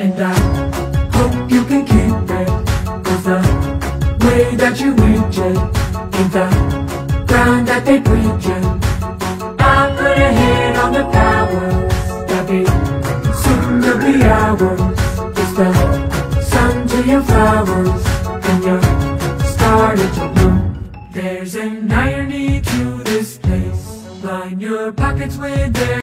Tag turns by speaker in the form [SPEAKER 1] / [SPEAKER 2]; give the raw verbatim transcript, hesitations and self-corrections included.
[SPEAKER 1] And I hope you can keep it, 'cause the way that you reach it ain't the ground that they preachin'. I put a hit on the powers that be soon to be ours. It's the sun to your flowers, and you're started to bloom. There's an irony to this place. Line your pockets with their